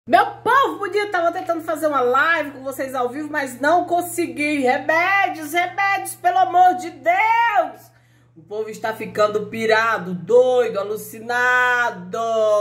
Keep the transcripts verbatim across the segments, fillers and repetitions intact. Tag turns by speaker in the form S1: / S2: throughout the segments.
S1: Meu povo bonito, tava tentando fazer uma live com vocês ao vivo, mas não consegui. Remédios, remédios, pelo amor de Deus! O povo está ficando pirado, doido, alucinado.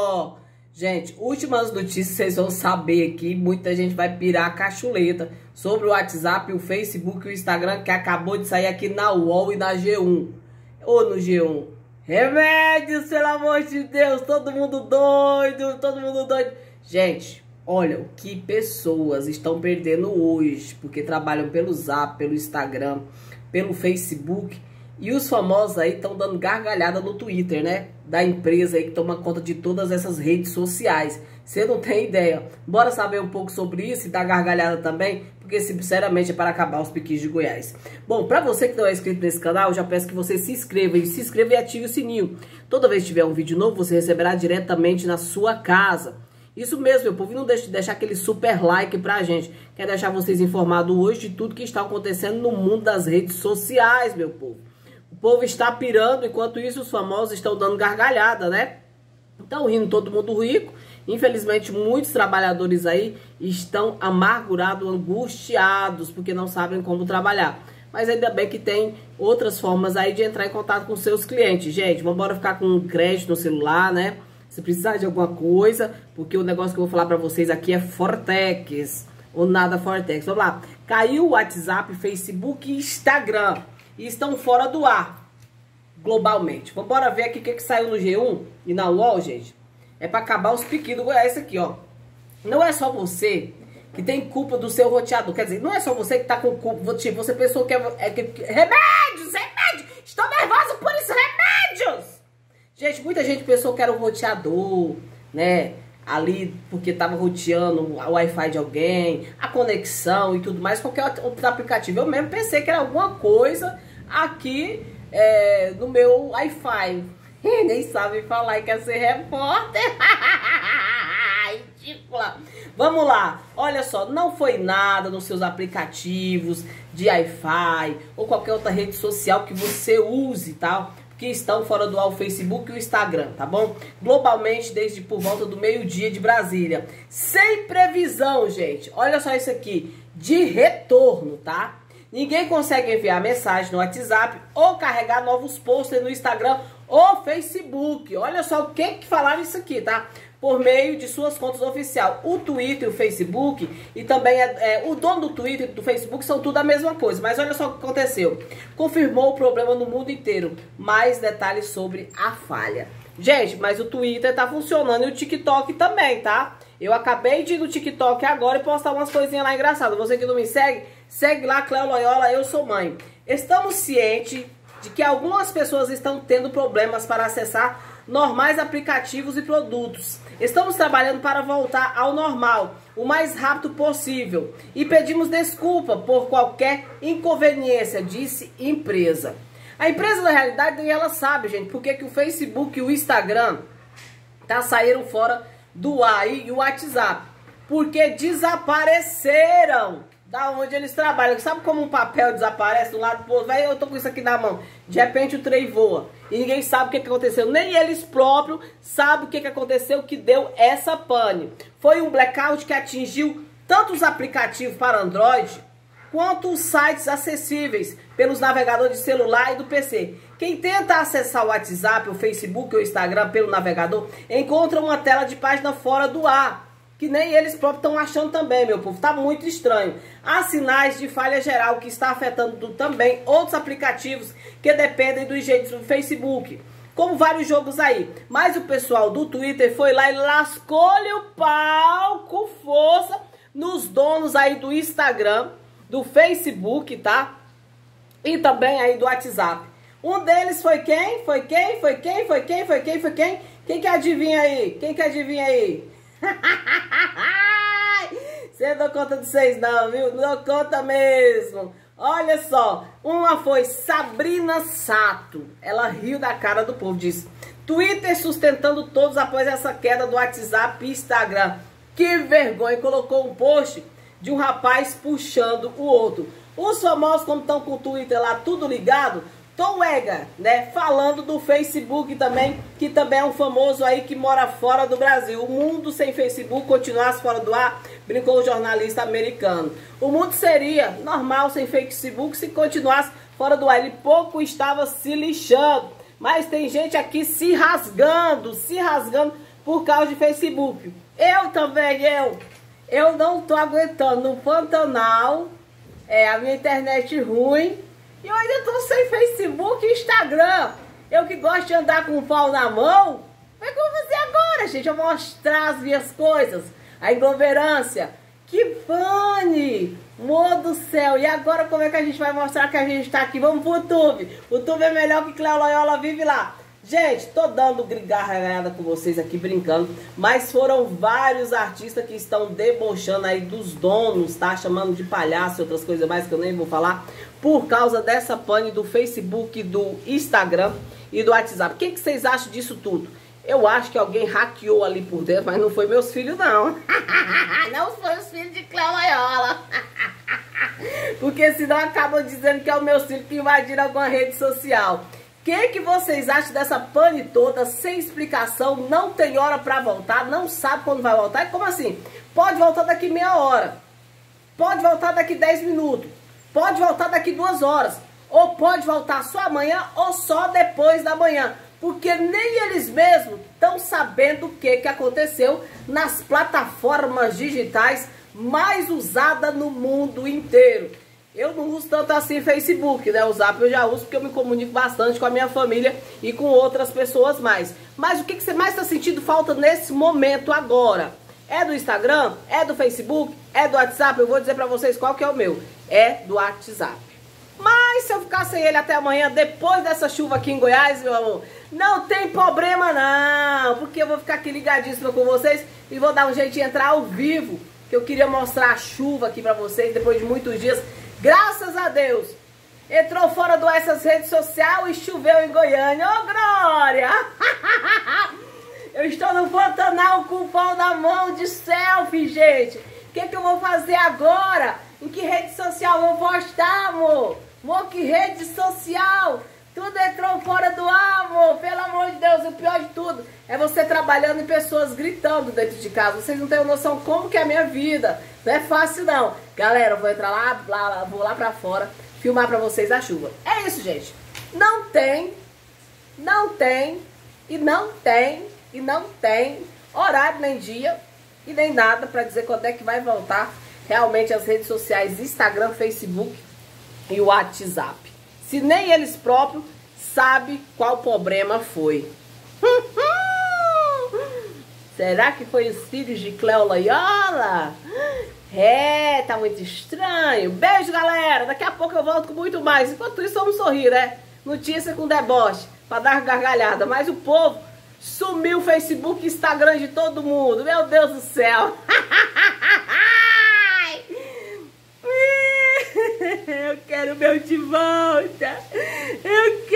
S1: Gente, últimas notícias vocês vão saber aqui. Muita gente vai pirar a cachuleta sobre o WhatsApp, o Facebook e o Instagram, que acabou de sair aqui na U O L e na G um. Ou no G um. Remédios, pelo amor de Deus, todo mundo doido, todo mundo doido. Gente, olha o que pessoas estão perdendo hoje, porque trabalham pelo Zap, pelo Instagram, pelo Facebook, e os famosos aí estão dando gargalhada no Twitter, né? Da empresa aí que toma conta de todas essas redes sociais. Você não tem ideia. Bora saber um pouco sobre isso e dar gargalhada também, porque sinceramente é para acabar os piquis de Goiás. Bom, para você que não é inscrito nesse canal, eu já peço que você se inscreva e se inscreva e ative o sininho. Toda vez que tiver um vídeo novo, você receberá diretamente na sua casa. Isso mesmo, meu povo, e não deixe de deixar aquele super like pra gente. Quer deixar vocês informados hoje de tudo que está acontecendo no mundo das redes sociais, meu povo. O povo está pirando, enquanto isso os famosos estão dando gargalhada, né? Estão rindo todo mundo rico. Infelizmente, muitos trabalhadores aí estão amargurados, angustiados, porque não sabem como trabalhar. Mas ainda bem que tem outras formas aí de entrar em contato com seus clientes. Gente, vamos embora ficar com crédito no celular, né? Se precisar de alguma coisa, porque o negócio que eu vou falar pra vocês aqui é Fortex, ou nada Fortex. Vamos lá. Caiu o WhatsApp, Facebook e Instagram. E estão fora do ar, globalmente. Vamos embora ver aqui o que, que saiu no G um e na U O L, gente. É pra acabar os piquinhos do Goiás aqui, ó. Não é só você que tem culpa do seu roteador. Quer dizer, não é só você que tá com culpa. Tipo, você pensou que é... é que, remédios, remédios! Estou nervosa por isso, remédios! Gente, muita gente pensou que era o roteador, né? Ali, porque tava roteando o Wi-Fi de alguém, a conexão e tudo mais, qualquer outro aplicativo. Eu mesmo pensei que era alguma coisa aqui é, no meu Wi-Fi. Nem sabe falar e quer ser repórter. Ridícula. Vamos lá. Olha só, não foi nada nos seus aplicativos de Wi-Fi ou qualquer outra rede social que você use, tá? Que estão fora do ar o Facebook e o Instagram, tá bom? Globalmente, desde por volta do meio-dia de Brasília. Sem previsão, gente. Olha só isso aqui. De retorno, tá? Ninguém consegue enviar mensagem no WhatsApp ou carregar novos posts no Instagram ou Facebook. Olha só o que que falaram isso aqui, tá? Por meio de suas contas oficiais. O Twitter e o Facebook, e também é, é, o dono do Twitter e do Facebook são tudo a mesma coisa. Mas olha só o que aconteceu. Confirmou o problema no mundo inteiro. Mais detalhes sobre a falha. Gente, mas o Twitter tá funcionando e o TikTok também, tá? Eu acabei de ir no TikTok agora e postar umas coisinhas lá engraçadas. Você que não me segue, segue lá, Cleo Loyola, eu sou mãe. Estamos cientes de que algumas pessoas estão tendo problemas para acessar normais aplicativos e produtos. Estamos trabalhando para voltar ao normal o mais rápido possível e pedimos desculpa por qualquer inconveniência, disse empresa. A empresa, na realidade, nem ela sabe, gente, porque que o Facebook e o Instagram tá, saíram fora do ar e o WhatsApp, porque desapareceram da onde eles trabalham. Sabe como um papel desaparece do lado pro outro? Vai, eu tô com isso aqui na mão. De repente o trem voa. E ninguém sabe o que, que aconteceu. Nem eles próprios sabem o que, que aconteceu que deu essa pane. Foi um blackout que atingiu tanto os aplicativos para Android quanto os sites acessíveis pelos navegadores de celular e do P C. Quem tenta acessar o WhatsApp, o Facebook ou o Instagram pelo navegador encontra uma tela de página fora do ar. Que nem eles próprios estão achando também, meu povo. Tá muito estranho. Há sinais de falha geral que está afetando também outros aplicativos que dependem do jeito do Facebook. Como vários jogos aí. Mas o pessoal do Twitter foi lá e lascou-lhe o pau com força nos donos aí do Instagram, do Facebook, tá? E também aí do WhatsApp. Um deles foi quem? Foi quem? Foi quem? Foi quem? Foi quem? Foi quem? Quem que adivinha aí? Quem que adivinha aí? Você não dá conta de vocês não, viu? Não dá conta mesmo. Olha só, uma foi Sabrina Sato. Ela riu da cara do povo, disse: Twitter sustentando todos após essa queda do WhatsApp e Instagram. Que vergonha. Colocou um post de um rapaz puxando o outro. Os famosos, como estão com o Twitter lá tudo ligado, Tom Ega, né, falando do Facebook também, que também é um famoso aí que mora fora do Brasil. O mundo sem Facebook continuasse fora do ar, brincou o jornalista americano. O mundo seria normal sem Facebook se continuasse fora do ar. Ele pouco estava se lixando, mas tem gente aqui se rasgando, se rasgando por causa de Facebook. Eu também, eu, eu não tô aguentando no Pantanal, é, a minha internet ruim, e eu ainda tô sem Facebook e Instagram. Eu que gosto de andar com o pau na mão, como é que eu vou fazer agora, gente? Eu vou mostrar as minhas coisas, a aglomerância. Que fane! Amor do céu! E agora como é que a gente vai mostrar que a gente tá aqui? Vamos pro YouTube. O YouTube é melhor que Cléo Loyola vive lá. Gente, tô dando grigarraiada com vocês aqui, brincando. Mas foram vários artistas que estão debochando aí dos donos, tá? Chamando de palhaço e outras coisas mais que eu nem vou falar. Por causa dessa pane do Facebook, do Instagram e do WhatsApp. O que, que vocês acham disso tudo? Eu acho que alguém hackeou ali por dentro, mas não foi meus filhos, não. Não foi os filhos de Cléo Loyola. Porque senão acabam dizendo que é o meu filho que invadiram alguma rede social. O que, que vocês acham dessa pane toda, sem explicação, não tem hora pra voltar, não sabe quando vai voltar? E como assim? Pode voltar daqui meia hora, pode voltar daqui dez minutos, pode voltar daqui duas horas, ou pode voltar só amanhã ou só depois da manhã. Porque nem eles mesmos estão sabendo o que, que aconteceu nas plataformas digitais mais usadas no mundo inteiro. Eu não uso tanto assim Facebook, né? O Zap eu já uso porque eu me comunico bastante com a minha família e com outras pessoas mais. Mas o que, que você mais está sentindo falta nesse momento agora? É do Instagram? É do Facebook? É do WhatsApp? Eu vou dizer pra vocês qual que é o meu. É do WhatsApp. Mas se eu ficar sem ele até amanhã, depois dessa chuva aqui em Goiás, meu amor, não tem problema não, porque eu vou ficar aqui ligadíssima com vocês e vou dar um jeito de entrar ao vivo, que eu queria mostrar a chuva aqui pra vocês depois de muitos dias. Graças a Deus, entrou fora do essas redes sociais e choveu em Goiânia. Ô, Glória! Eu estou no Pantanal com o pau na mão de selfie, gente. O que, que eu vou fazer agora? Em que rede social eu vou postar, amor? Amor, que rede social? Tudo entrou fora do ar, amor. Pelo amor de Deus, o pior de tudo é você trabalhando e pessoas gritando dentro de casa. Vocês não têm noção como que é a minha vida. Não é fácil, não. Galera, eu vou entrar lá, lá vou lá pra fora, filmar pra vocês a chuva. É isso, gente. Não tem, não tem, e não tem, e não tem horário nem dia, e nem nada pra dizer quando é que vai voltar realmente as redes sociais, Instagram, Facebook e o WhatsApp. Se nem eles próprios sabem qual problema foi. Será que foi os filhos de Cléo Loyola? É, tá muito estranho. Beijo, galera. Daqui a pouco eu volto com muito mais. Enquanto isso, vamos sorrir, né? Notícia com deboche, pra dar gargalhada. Mas o povo sumiu o Facebook e Instagram de todo mundo. Meu Deus do céu. Eu quero meu de volta. Eu